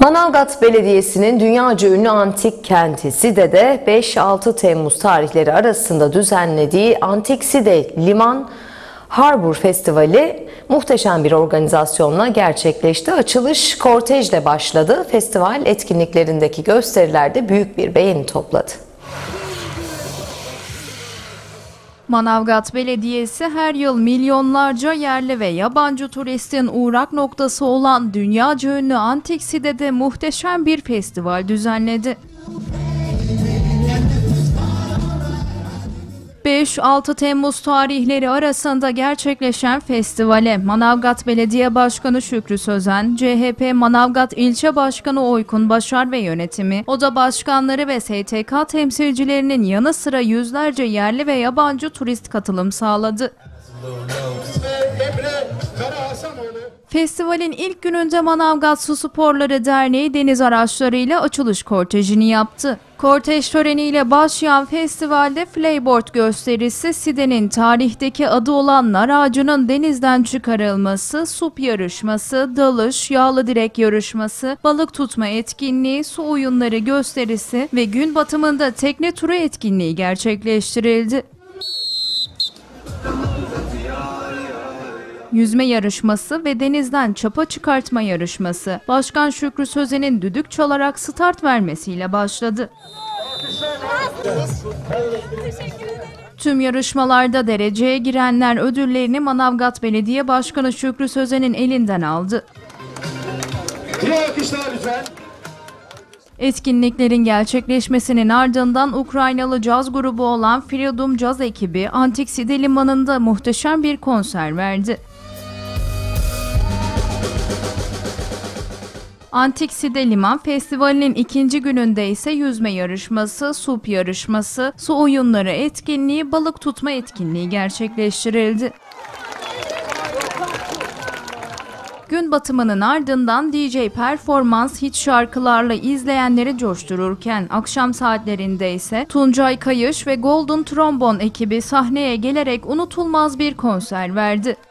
Manavgat Belediyesi'nin dünyaca ünlü antik kenti Side'de 5-6 Temmuz tarihleri arasında düzenlediği Antik Side Liman Harbor Festivali muhteşem bir organizasyonla gerçekleşti. Açılış kortejle başladı. Festival etkinliklerindeki gösterilerde büyük bir beğeni topladı. Manavgat Belediyesi her yıl milyonlarca yerli ve yabancı turistin uğrak noktası olan dünyaca ünlü Antik Side'de muhteşem bir festival düzenledi. 5-6 Temmuz tarihleri arasında gerçekleşen festivale Manavgat Belediye Başkanı Şükrü Sözen, CHP Manavgat İlçe Başkanı Oykun Başar ve yönetimi, oda başkanları ve STK temsilcilerinin yanı sıra yüzlerce yerli ve yabancı turist katılım sağladı. Festivalin ilk gününde Manavgat Su Sporları Derneği deniz araçlarıyla açılış kortejini yaptı. Kortej töreniyle başlayan festivalde flyboard gösterisi, Side'nin tarihteki adı olan nar ağacının denizden çıkarılması, sup yarışması, dalış, yağlı direk yarışması, balık tutma etkinliği, su oyunları gösterisi ve gün batımında tekne turu etkinliği gerçekleştirildi. Yüzme yarışması ve denizden çapa çıkartma yarışması, Başkan Şükrü Sözen'in düdük çalarak start vermesiyle başladı. Tüm yarışmalarda dereceye girenler ödüllerini Manavgat Belediye Başkanı Şükrü Sözen'in elinden aldı. Etkinliklerin gerçekleşmesinin ardından Ukraynalı caz grubu olan Freedom Caz ekibi Antik Side Limanı'nda muhteşem bir konser verdi. Antik Side Liman Festivali'nin ikinci gününde ise yüzme yarışması, sup yarışması, su oyunları etkinliği, balık tutma etkinliği gerçekleştirildi. Gün batımının ardından DJ performans hit şarkılarla izleyenleri coştururken akşam saatlerinde ise Tuncay Kayış ve Golden Trombone ekibi sahneye gelerek unutulmaz bir konser verdi.